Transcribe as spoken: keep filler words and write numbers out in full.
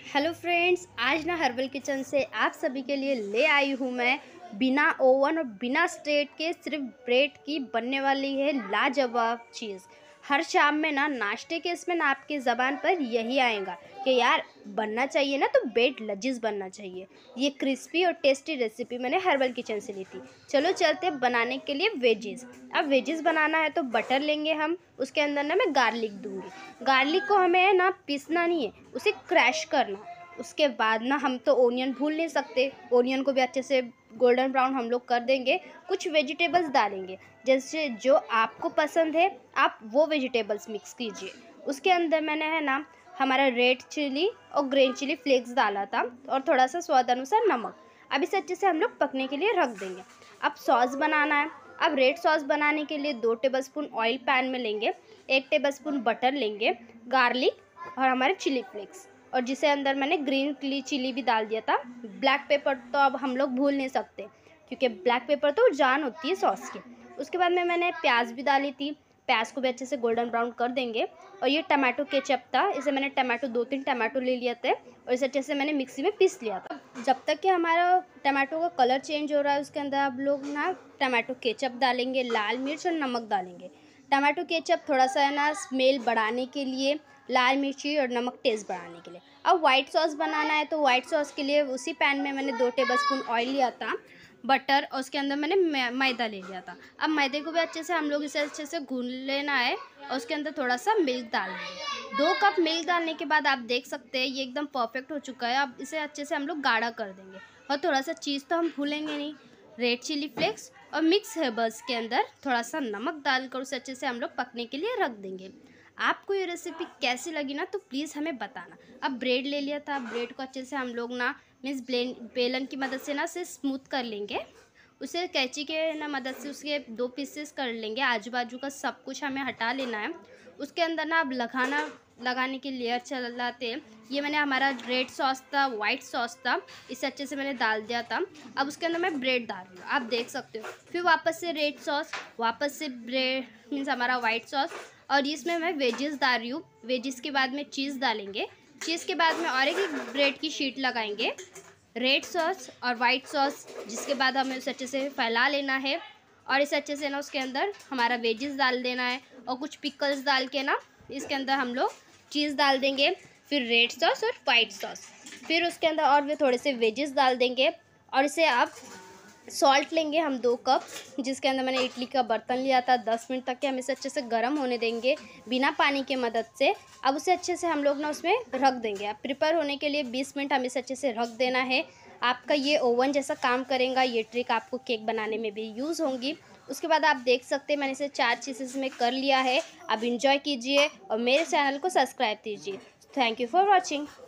Hello friends, आज ना herbal kitchen से आप सभी के लिए ले आई हूँ मैं बिना ओवन और बिना स्टेट के सिर्फ ब्रेड की बनने वाली है लाजवाब चीज़। हर शाम में ना नाश्ते के इसमें ना आपकी ज़बान पर यही आएगा कि यार बनना चाहिए ना तो ब्रेड लजीज बनना चाहिए। ये क्रिस्पी और टेस्टी रेसिपी मैंने हर्बल किचन से ली थी। चलो चलते बनाने के लिए वेजीज। अब वेजीज बनाना है तो बटर लेंगे हम, उसके अंदर ना मैं गार्लिक दूंगी। गार्लिक को हमें ना पीसना नहीं है, उसे क्रैश करना। उसके बाद ना हम तो ओनियन भूल नहीं सकते, ओनियन को भी अच्छे से गोल्डन ब्राउन हम लोग कर देंगे। कुछ वेजिटेबल्स डालेंगे, जैसे जो आपको पसंद है आप वो वेजिटेबल्स मिक्स कीजिए। उसके अंदर मैंने है ना हमारा रेड चिली और ग्रीन चिली फ्लेक्स डाला था और थोड़ा सा स्वाद अनुसार नमक। अब इसे अच्छे से हम लोग पकने के लिए रख देंगे। अब सॉस बनाना है। अब रेड सॉस बनाने के लिए दो टेबलस्पून ऑयल पैन में लेंगे, एक टेबलस्पून बटर लेंगे, गार्लिक और हमारे चिली फ्लेक्स, और जिसे अंदर मैंने ग्रीन चिली भी डाल दिया था। ब्लैक पेपर तो अब हम लोग भूल नहीं सकते, क्योंकि ब्लैक पेपर तो जान होती है सॉस की। उसके बाद में मैंने प्याज भी डाली थी, प्याज को भी अच्छे से गोल्डन ब्राउन कर देंगे। और ये टमाटो केचप था, इसे मैंने टमाटो दो तीन टमाटो ले लिए थे और इसे अच्छे से मैंने मिक्सी में पीस लिया था। जब तक कि हमारा टमाटो का कलर चेंज हो रहा है, उसके अंदर आप लोग ना टमाटो केचप डालेंगे, लाल मिर्च और नमक डालेंगे। टमाटो केचप थोड़ा सा है ना स्मेल बढ़ाने के लिए, लाल मिर्ची और नमक टेस्ट बढ़ाने के लिए। अब वाइट सॉस बनाना है तो वाइट सॉस के लिए उसी पैन में मैंने दो टेबलस्पून ऑयल लिया था, बटर, और उसके अंदर मैंने मैदा ले लिया था। अब मैदे को भी अच्छे से हम लोग इसे अच्छे से गूंद लेना है और उसके अंदर थोड़ा सा मिल्क डालना है। दो कप मिल्क डालने के बाद आप देख सकते हैं ये एकदम परफेक्ट हो चुका है। अब इसे अच्छे से हम लोग गाढ़ा कर देंगे और थोड़ा सा चीज़ तो हम भूलेंगे नहीं, रेड चिली फ्लेक्स और मिक्स हर्ब्स के अंदर थोड़ा सा नमक डालकर उसे अच्छे से हम लोग पकने के लिए रख देंगे। आपको ये रेसिपी कैसी लगी ना तो प्लीज़ हमें बताना। अब ब्रेड ले लिया था, ब्रेड को अच्छे से हम लोग ना मीन्स ब्लेंड बेलन की मदद से ना से स्मूथ कर लेंगे। उसे कैंची के ना मदद से उसके दो पीसेस कर लेंगे, आजू बाजू का सब कुछ हमें हटा लेना है। उसके अंदर ना अब लगाना लगाने की लेयर चलाते हैं। ये मैंने हमारा रेड सॉस था, वाइट सॉस था, इसे अच्छे से मैंने डाल दिया था। अब उसके अंदर मैं ब्रेड डाल रही हूँ, आप देख सकते हो। फिर वापस से रेड सॉस, वापस से ब्रेड मीन्स हमारा वाइट सॉस, और इसमें मैं वेजेस डाल रही हूँ। वेजेस के बाद में चीज़ डालेंगे, चीज़ के बाद में और एक ब्रेड की शीट लगाएंगे, रेड सॉस और वाइट सॉस, जिसके बाद हमें उसे अच्छे से फैला लेना है और इसे अच्छे से ना उसके अंदर हमारा वेजेस डाल देना है और कुछ पिकल्स डाल के ना इसके अंदर हम लोग चीज़ डाल देंगे, फिर रेड सॉस और वाइट सॉस, फिर उसके अंदर और भी थोड़े से वेजेस डाल देंगे। और इसे आप सॉल्ट लेंगे हम दो कप, जिसके अंदर मैंने इडली का बर्तन लिया था। दस मिनट तक के हम इसे अच्छे से गर्म होने देंगे बिना पानी के मदद से। अब उसे अच्छे से हम लोग ना उसमें रख देंगे। अब प्रिपेयर होने के लिए बीस मिनट हम इसे अच्छे से रख देना है। आपका ये ओवन जैसा काम करेगा। ये ट्रिक आपको केक बनाने में भी यूज़ होंगी। उसके बाद आप देख सकते हैं मैंने इसे चार चीज़ेस में कर लिया है। अब इंजॉय कीजिए और मेरे चैनल को सब्सक्राइब कीजिए। Thank you for watching.